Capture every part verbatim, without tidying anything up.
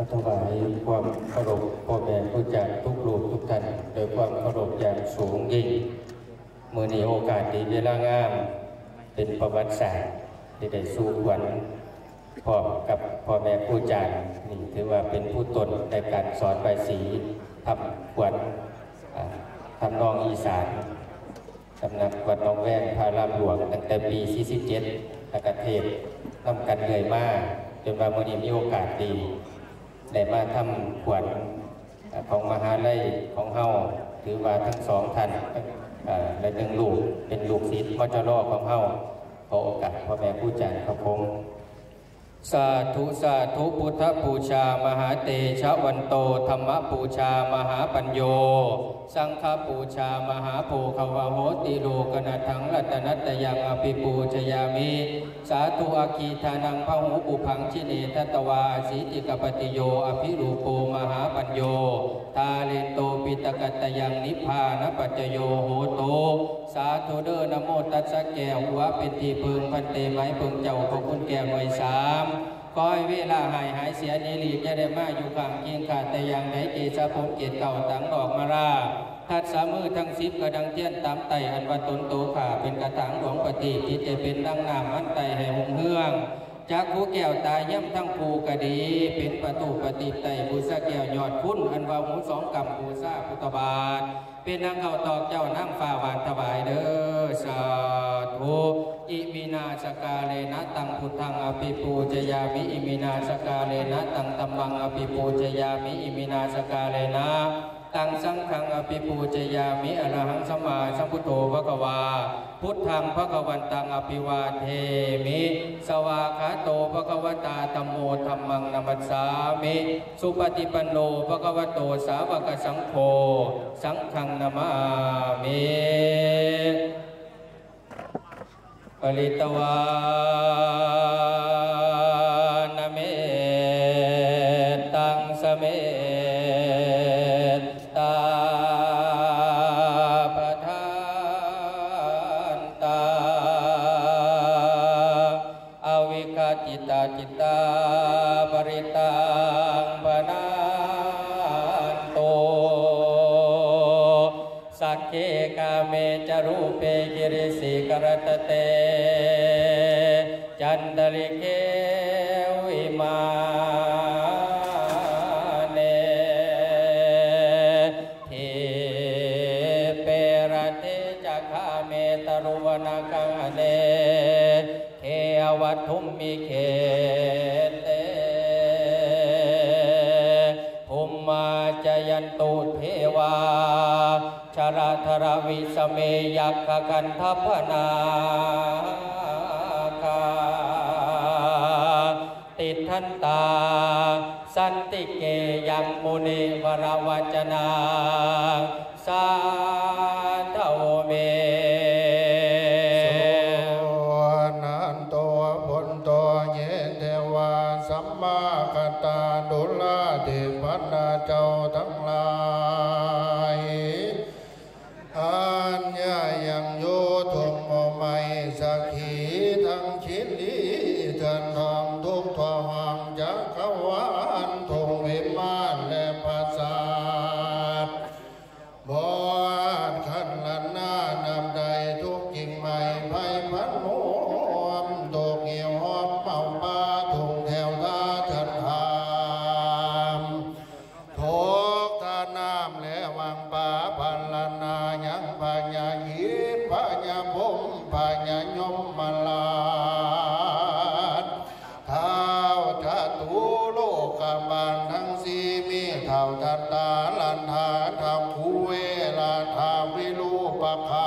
ถวายความเคารพพ่อแม่ผู้จากทุกรูปทุกท่านโดยความเคารพอย่างสูงยิ่งมือนี้โอกาสดีเวลางามเป็นประวัติศาสตร์ที่ได้สู้ขวัญพ่อกับพ่อแม่ผู้จากนี่ถือว่าเป็นผู้ตนในการสอนใบสีทำขวัญทำนองอีสานสำนักวัดหนองแวงพารามหลวงตั้งแต่ปีสี่สิบเจ็ดและกเทศทำกันเหนื่อยมากจนมาเมื่อนี้มีโอกาสดีได้มาทำขวัญของมหาลัยของเฮาถือว่าทั้งสองท่านและหนึ่งลูกเป็นลูกศิษย์มจรของเฮาขอโอกาสพ่อแม่ผู้จ่ายเขาคงสาธุสาธุพุทธบูชามหาเตชะวันโตธรรมบูชามหาปัญโยสังฆบูชามหาโภควโหติโลกนาทังรัตนัตยังอภิปูชยามิสาธุอาคีทานังพหุปุพังชิเนทัตวาสีติกปติโยอภิรูปโปมหาปัญโยทาเลโตปิตกัตยังนิพพานปัจจโยโหโตสาธุเดนะโมตัสสะแก้วหัวเป็นที่พึงพันเตไม้พึงเจ้าของคุณแก้วหน่วยสามคอยเวลาหายหายเสียนิรีจะได้มาอยู่ข้างเคียงขาดแต่อย่างไหนเกศผมเกศเก่าตั้งดอกมาราทัดสามือทั้งสิบกระดังเทียนตามไตอันวัตนโตขาเป็นกระถางหลวงปฏิทิจะเป็นดังน้ำมันไตแห่หงเฮืองจากผู้แก้วตาย่ำทั้งภูกระดีเป็นประตูปฏิไตบูชาแก้วยอดคุณอันว่าหูสองกำบูชาพุทธบาทเป็นนางเขาตอกเจ้านั่งฟ้าหวานถวายเด้อสาธุอิมินาสกาเลนะตังพุทธังอภิปูชยามิอิมินาสกาเลนะตังตัมมังอภิปูชยามิอิมินาสกาเลนะตังสังฆังอภิปูชยามิอรหังสัมมาสัมพุทโธภควาพุทธังภควันตังอภิวาเทมิสวากขาโตภควตาธัมโมธัมมังนัมมัสสามิสุปฏิปันโนภควโตสาวกสังโฆสังฆังนามามิปริตวานเมตังสเมตาปทานตาอวิคจิตาจิตาปริตังปนันโตสักเขกาเมจารูเปกิริสิกรตเตจันตลิเกวิมาเนเทเปรเทจักขาเมตรุวนาคังเนเทอวัตถุมมิเขเตภูมิมาจยันตุเทวาชาราธรวิสเมยักขกันทัพนาคาติทันตาสันติเกยังมุนีวรวัจนาสาธโวเมนันโตพุนโตเยเทวาสัมมาคตาดุลาเทพันนาเจ้าทั้งหลายอัญญายังโยทุมโมไมสักขีทั้งชิลีจันทองทุกทองจักขวานทงวิมานและภาษาบอนขันลันนานำใดทุกกิ่งไม้ไผ่พันหอมตกเหี่ยวหอมเป่าปลาทุ่งแถวท่าชันหามทุกท่าน้ำและวังป่าพันลันนายังพญาหินพญาพมพญายมมาลาดเท้าจัตุโลกบาลทั้งสี่มีเท้าทัตตาลันทาเท้าคูเวลาทาวิรูปคา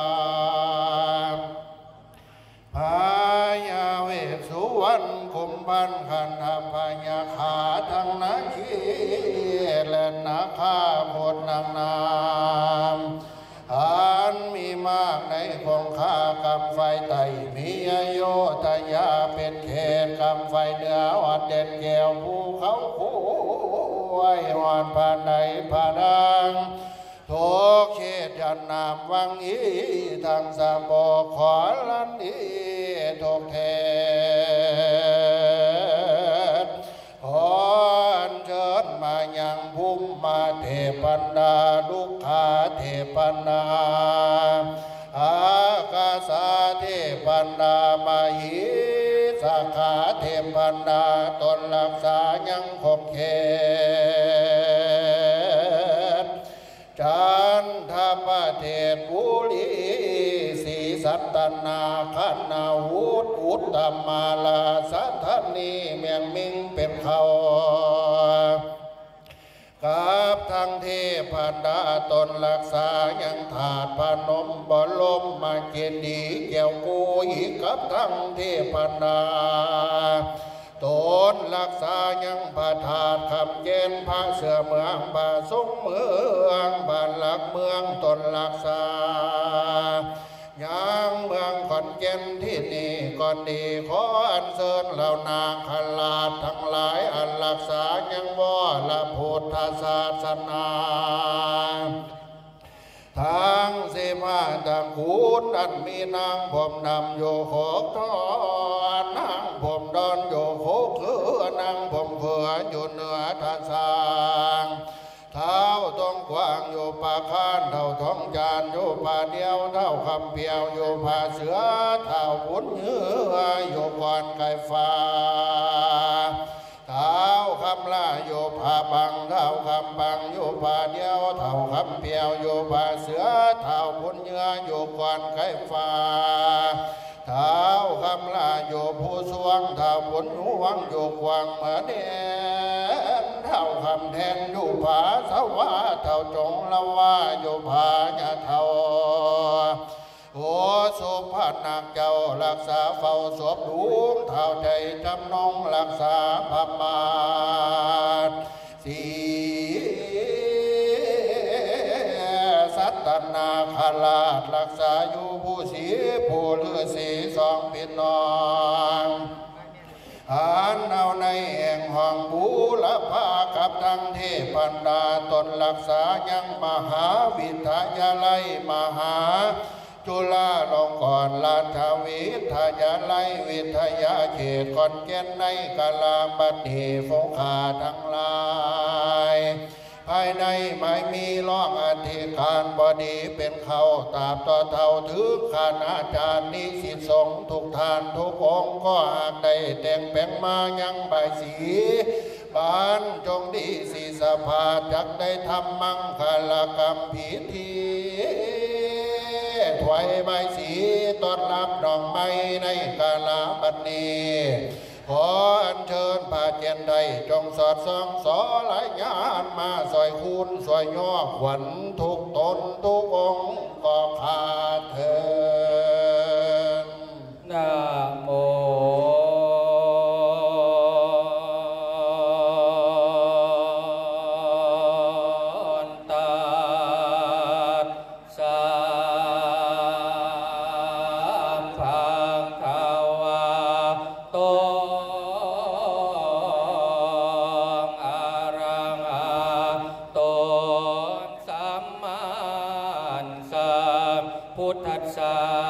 พญาเวสสุวรรณคุมพันขันธพญาขาทั้งนาคีและนาคาโพดนางนามอันมีมากในคงคากำไฟไตมีอโยธยาเป็นเขตกำไฟเหนือวัดเด่นแก้วภูเขาคู่ไว้วันผ่านในผ่าดังทุกเขตยันนามวังอีทางสามบอกขอลันอีทุกเขตขอเชิญปันดาลุกขาเทปันดาอากาสาเทปันดามาหิสาขาเทปันดาตนรักษายังคงเขตจันทประเทศบุรีสีสัตตนาขันนาวุฒอุตตมาลาสัทธนีเมียงมิงเป็นเขากับทั้งเทพดาตนรักษายังถาดพนมบรมมาเจดีย์แก้วกุยกับทั้งเทพดาตนรักษายังพระธาตุคำเจนพระเสือเมืองพระสงเมืองบ้านหลักเมืองตนรักษายังเมืองขอนแก่นที่นี่ก่อนดีขออัญเชิญเหล่านาคราชทั้งหลายอันรักษายังวรพุทธศาสนาทางเสมาต่างคูนอันมีนางผมนำโยโคกทอนางผมดอนโยโคกคือนางผมเขืออยู่เหนือท่าสางเท้าต้องกว้างอยู่ป่าข้านเท่าท้องจานอยู่ป่าเดียวเท่าคำเปียวอยู่ป่าเสือเท่าบุญเหืออยู่ก่อนไก่ฟ้าเท้าคำล่าอยู่ป่าบังเท่าคำบังอยู่ป่าเดียวเท่าคำเปียวอยู่ป่าเสือเท่าบุญเหืออยู่ก่อนไก่ฟ้าเท้าคำล่าอยู่ผู้สวงเท่าบุญห่วงอยู่กวางเหมือนเดิมเท่าคำแทนอยู่ผาสวะเท่าจงละว่าอยู่ผาญาเท่าโอสุภานักเจ้ารักษาเฝ้าศพหลวงเท่าใจจำนงรักษาพระมาศสีสัตนาคราชรักษาอยู่ผู้สีผู้เลือสีสองปิดนองอันเอาในแห่งห้องบูรพากับทั้งเทพดาตนรักษายังมหาวิทยาลัยมหาจุฬาลงกรณราชวิทยาลัยวิทยาเขตขอนแก่นในกาลาบัดนี้ฟงขาทั้งหลายภายในไม่มีรองอธิการบดีเป็นเขาตาบต่อเท่าถือคณาจารย์นิสิตสงฆ์ทุกท่านทุกองค์ก็หากได้แต่งแปลงมายังใบสีบ้านจงดีสีสภาจักได้ทำมังคลกรรมพิธีถวายใบสีต้อนรับดอกไม้ในกาลบัดนี้ขออัญเชิญพระเจนใดจงสอดส่องสอหลายงานมาสอยคูณสอยย่อขวัญทุกตนทุกองค์ก็ขาดเถิดนะโมพุทธัสสะ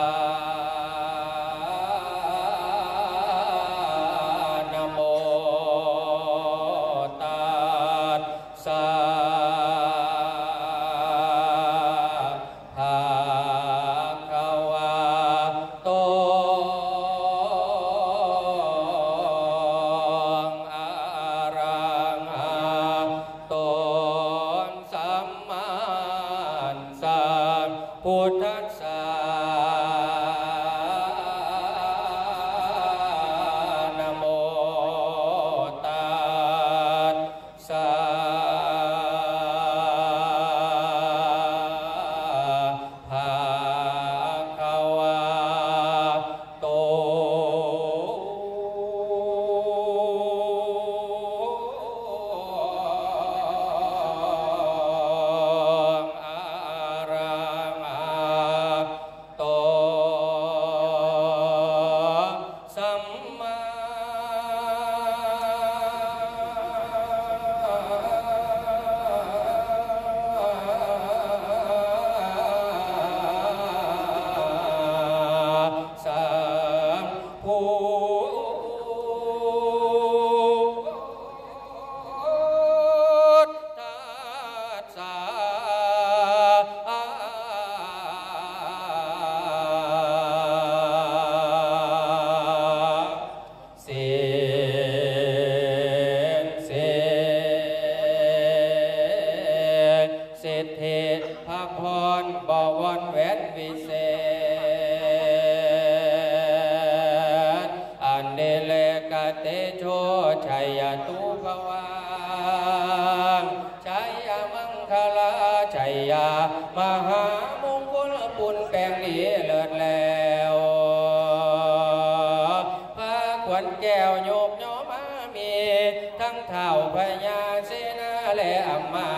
ญาเสนาและอำมา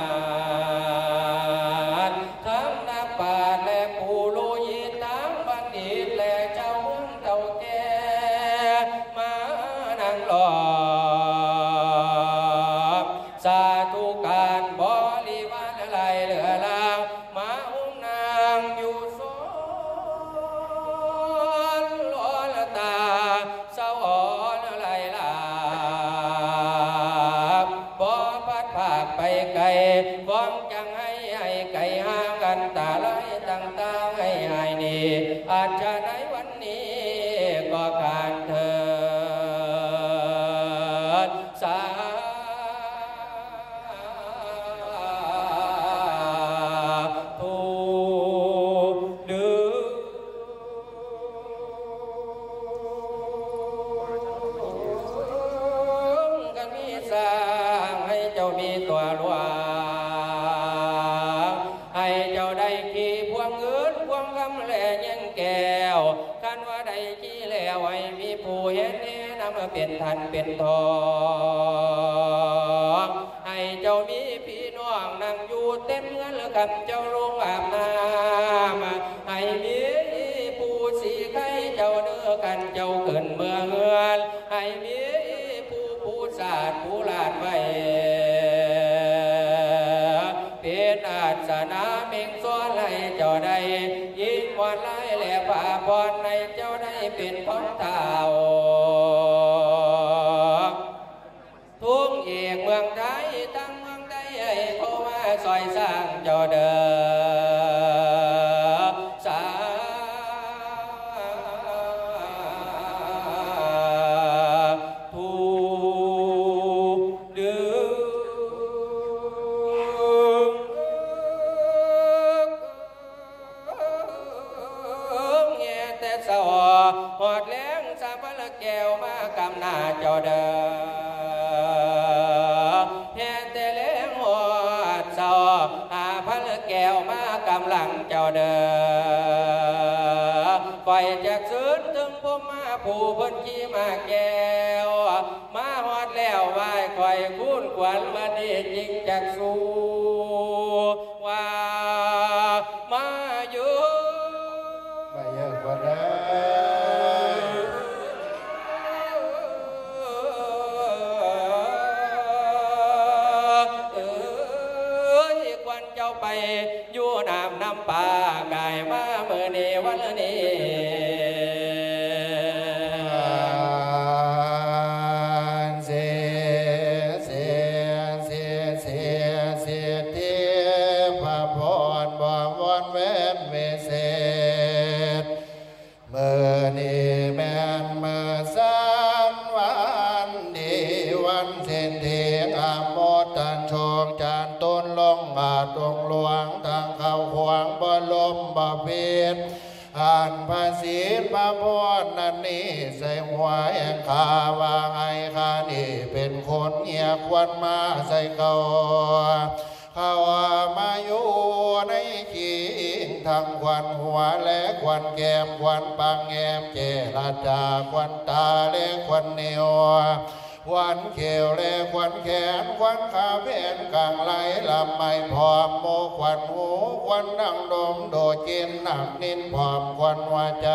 ตย์ทั้งนักปราชญ์และผู้รู้ยินทั้งบัณฑิตและเจ้าเมืองเก่าแก่มานั่งล้อมสาธุการบริวารอะไรเหลือลางมาอุ้มนางอยู่สวนหลอนตาสวรรค์อะไรล่ะบ่พัดภาคไปไกลฟ้องจังให้ให้ไกลห่างกันตาไหลต่างๆให้หายนี้อาจจะในวันนี้ก็การเถิดสาธุดึงกันมีสร้างให้เจ้ามีตัวหลวงให้เจ้าได้ขี่พวงเงินพวงคำแหล่ยังแก้วคันว่าได้ขี่แล้วให้มีผู้เห็นแนะนำเป็นทันเป็นทองให้เจ้ามีพี่น้องนั่งอยู่เต็มเงินแล้วกับเจ้าลงอาบน้ำให้มีผู้สีไข่เจ้าเนื้อกันเจ้าเกินเมื่อเงินให้มีผู้ผู้ศาสตร์ผู้ลาดไว้เป็นอาสนะเม่งซ้อนให้เจ้าได้ยินวันไล่แหล่ป่าพรในเจ้าได้เป็นของเท้าทุ่งเอกเมืองไทยตั้งเมืองไทยให้โทมาซอยสร้างเจ้าเดิมสาธุดึงแง่แต่สวหอดแรงสาพละแก้วมากำหน้าเจ้าเดิมแห่แต่แรงหอดสวหาพละแก้วมากำหลังเจ้าเดิมไฟจากซื้นถึงผมมาผู้เพิ่นขี่มาแก้วมาหอดแล้วไหว้คอยคุ้นขวัญมาดีจริงจากสู้ว่ามาอยู่ไปเยอะกว่าได้ไปอยู่น้ำน้ำป่ากายมาเมื่อนี้วันนี้เสียเสียเสียเสียเสียเทียพระพรบ่วันเว้นเวเศษเมื่อนี้แม่นเมื่อสันวันดีวันเส้นเทียงอามดตันชงจานต้นลงอาตรงหลวงทางเข้าขวางบ่ลมบ่เพียรอ่านภาษีพระพรนันนี้ใส่หัวแห่งข้าวางไอ้ข้านี่เป็นคนเงียบวันมาใส่เขาเขามาอยู่ในขิงทางควันหัวและควันแก้มควันปางแงมเจรจาควันตาและควันเหนียวควันเขียวและควันแขนควันขาเพนกลางไหลลำไม่พร้อมโมควันหูควันนั่งดมโดจินหนักนินพร้อมควันหัวใจ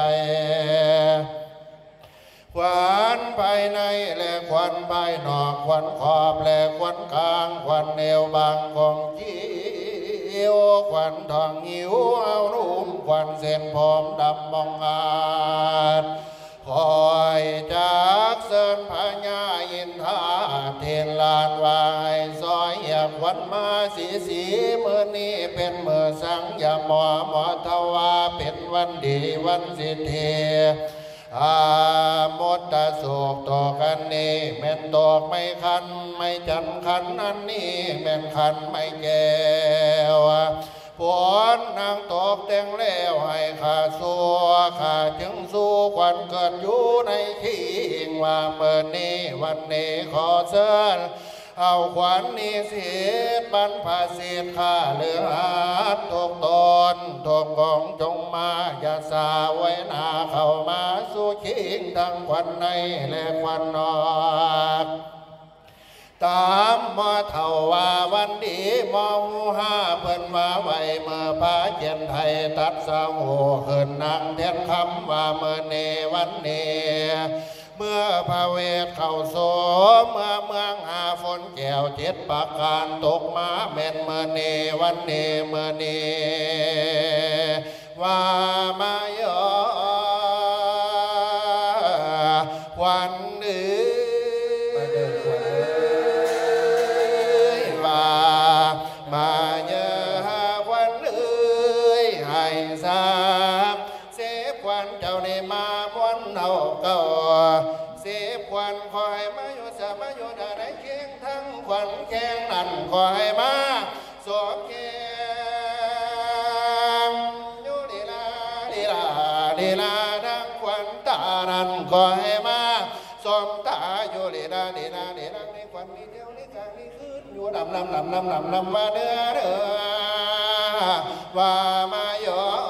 ควันภายในและควันภายนอกควันขอบและควันกลางควันเอวบางของจีวควันทองหิวเอานุ่มควันเส้นผมดำมองอาดคอยจากเสินพญาอินทาเทนลานวายซอยอยากวันมาสีสีเมื่อนี้เป็นเมื่อสังยาหมอหมอทวาเป็นวันดีวันสิทธิอามดตาโศกต่อกันนี้แม่นตอกไม่คันไม่จันคันอันนี้แม่นคันไม่แก้วผลนางตกแต่งแล้วให้ข้าสัวข้าจึงสู้ควันเกิดอยู่ในขิงว่าเมื่อนี้วันนี้ขอเชิญเอาขวัญนี้เสียบรรพสิทธิ์ข้าเลือดตกตนทงของจงมาอย่าสาไว้นาเข้ามาสู่ขิงทั้งควันในและควันนอกตามมาเท่าว่าวันดีมอหูห้าเพิ่นว่าไว้เมื่อพาเจนไทยตัดสาวโหเขินนางเทียนคำว่าเมื่อเนวันเนเมื่อพระเวทเข้าโสเมื่อเมืองหาฝนแก้วเจ็ดปากการตกมาแม่นเมื่อเนวันเนเมื่อเนว่ามาโยวันนี้มาเดินวันเลยว่ามาเยอะวันเลยให้สามเสพควันเจ้าในมาวันเอาเก่าเสพควันคอยมาอยู่สมาอยู่ได้ในเคียงทั้งควันแข้งนั่นคอยมาสวมเคียงอยู่ดีลาดีลาดีลาทั้งควันตานั่นคอยมาสมตาอยู่ลีนาลีนาลีนาในความมีเดียวในกลางนี้ขึ้นอยู่ดำนำนำนำนำนำมาเดือเดือว่ามาโย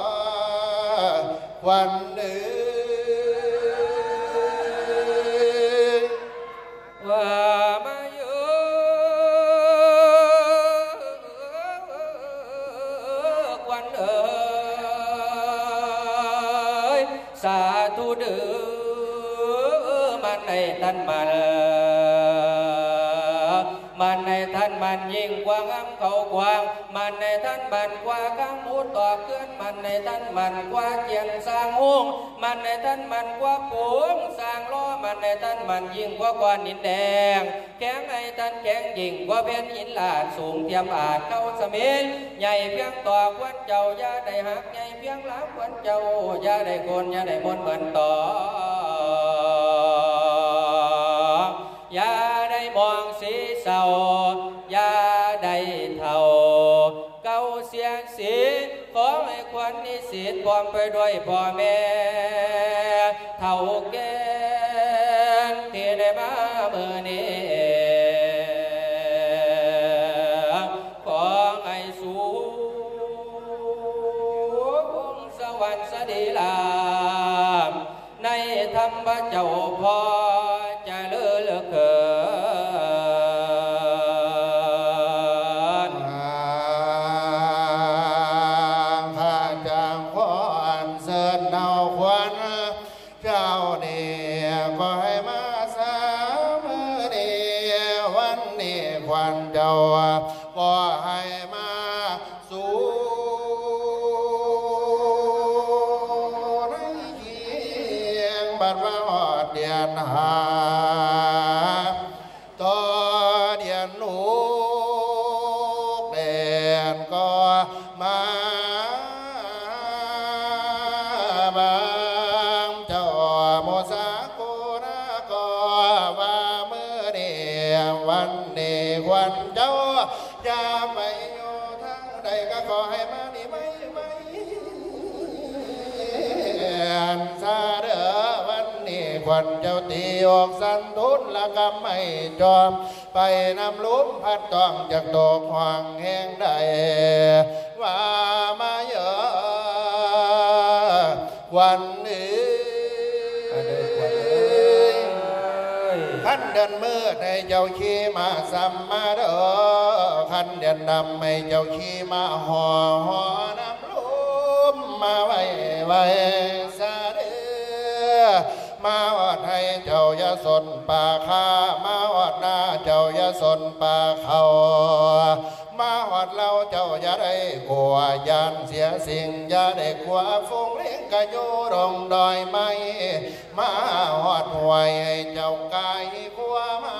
วันนี้ว่ามาโยวันเอ๋ยสาธุเดือในท่านมันมันในท่านมันยิ่งกว่างามเขากว้างมันในท่านมันกว่าข้างมูต่อเกินมันในท่านมันกว่าเจียนสร้างห้องมันในท่านมันกว่าปูงสร้างล้อมันในท่านมันยิ่งกว่าก้อนหินแดงแข็งในท่านแข็งยิ่งกว่าเป็นหินลาดสูงเทียมอาจเข้าสมินใหญ่เพียงต่อควันเจ้าอย่าได้หักใหญ่เพียงล้างควันเจ้าอย่าได้โกนอย่าได้มนเหมือนต่ออย่าได้มองสีเศร้าอย่าได้เท่าเก่าเสียงสีขอให้ควันนิสิตพร้อมไปด้วยพ่อแม่เท่าแก่ที่ได้มาเมื่อนี้ขอให้สูงสวรรค์สดีลามในธรรมเจ้าพ่อจะเลือเกินข้าจังขออันเสริญเอาควันเจ้าเนี่ยก็ให้มาสามเนี่ยวันนี้ควันเจ้าก็ให้มาสู่ในเคียงบัดว่าหอดเดียนหาต่อเดียนหนูเด่นก็มาบางเจ้าโมสาโกนาก็ว่าเมื่อเดียวันนี้วันเจ้าอย่าไปอยู่ทั้งใดก็ขอให้มานี่ไม่ไม่ซาเด้อวันนี้ควันเจ้าตีออกสันทุนละกำไม่จอมไปนำลุ้มพัดต้องจากตกห่างแห้งได้ว่ามาเยอะวันนี้ขันเดินมืดให้เจ้าขี่มาสัมมาเด้อขันเดินดำให้เจ้าขี่มาห่อห่อนำลุ้มมาไว้ไว้ซาเด้อมาอดให้เจ้ายาสนป่าข้ามาอดหน้าเจ้ายาสนป่าเขามาอดเราเจ้าอย่าได้กลัวยานเสียสิ่งอย่าได้กลัวฟงเลี้ยงกะโยดงดอยไม่มาอดหวยให้เจ้ากายกลัวมา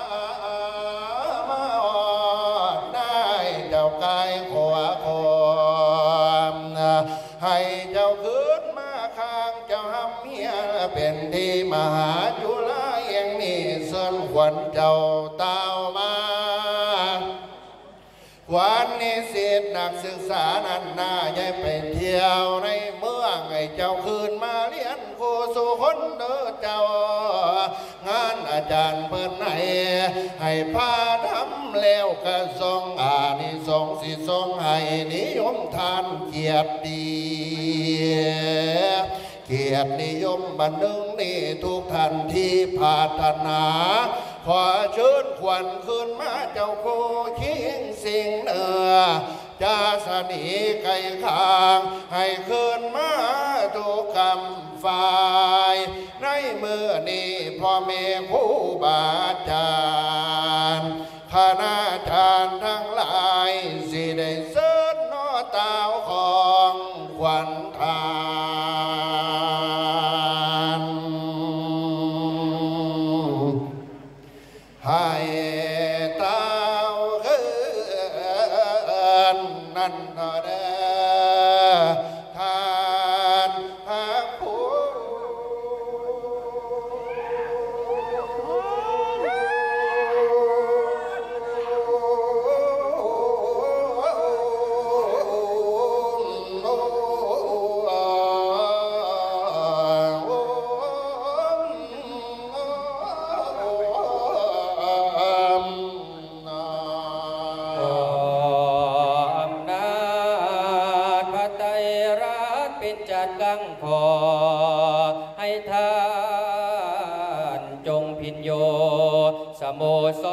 มาอดได้เจ้ากายกลัวความให้เจ้าขึ้นมาข้างเจ้าห้ำเมียเป็นที่มหาจุฬาเองนี่เส้นขวัญเจ้าเต้ามาวันนี้สิทธิ์นักศึกษานั้นน่าย้ายไปเที่ยวในเมืองให้เจ้าคืนมาเรียนครูสู่คนเด้อเจ้างานอาจารย์เปิดไหนให้พาทำแล้วกระทรงอานิสงส์สิทรงให้นิยมทานเกียรติดีเกียรตินิยมบันนึงนี่ทุกท่านที่ปรารถนาขอเชิญขวัญขึ้นมาเจ้าโคคิงสิ่งเหนือจะสนีไก่ขางให้ขึ้นมาทุกกำฝ่ายในมือนี้พ่อแม่ครูบาอาจารย์คณาจารย์ทั้งหลายสิได้เสิร์ชนอตาวของขวัญทานให้ตาวเกินนั่นเถิดทานพระผู้กังพอให้ท่านจงพินโยสโมส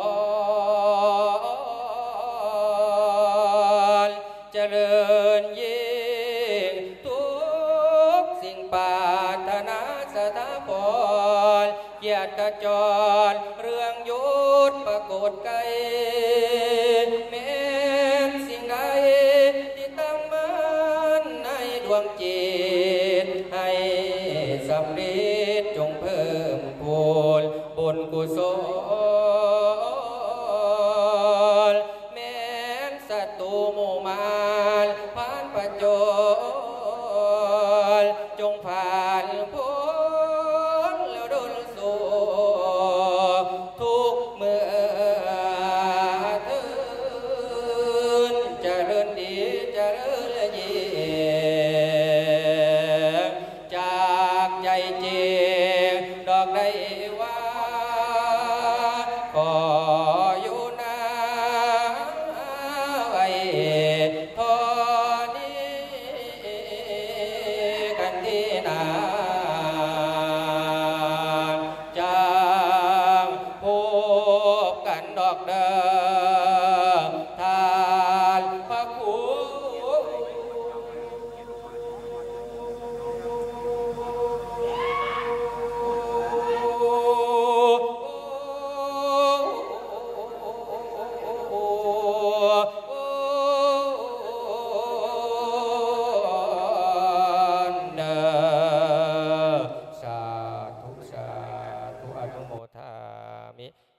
รเจริญยิ่งทุกสิ่งปรารถนาสถาพรเกียรติกระจรเรื่องยุทธปรากฏไกลแม้สิ่งใดที่ตั้งมั่นในดวงจิตให้สำเร็จจงเพิ่มพูนบุญกุศลแม้นศัตรูหมู่มารผ่านประโจรจงผ่านพ้นแล้วดลสู่ทุกเมื่อเทินเจริญดีเจริญยิ่งจากใจจริงดอกได้ว่าขออยู่นาไว้ทอนี้กันที่นาจางพบกันดอกเดิมทานพระครูสาธุสาธุอนุโมทามิ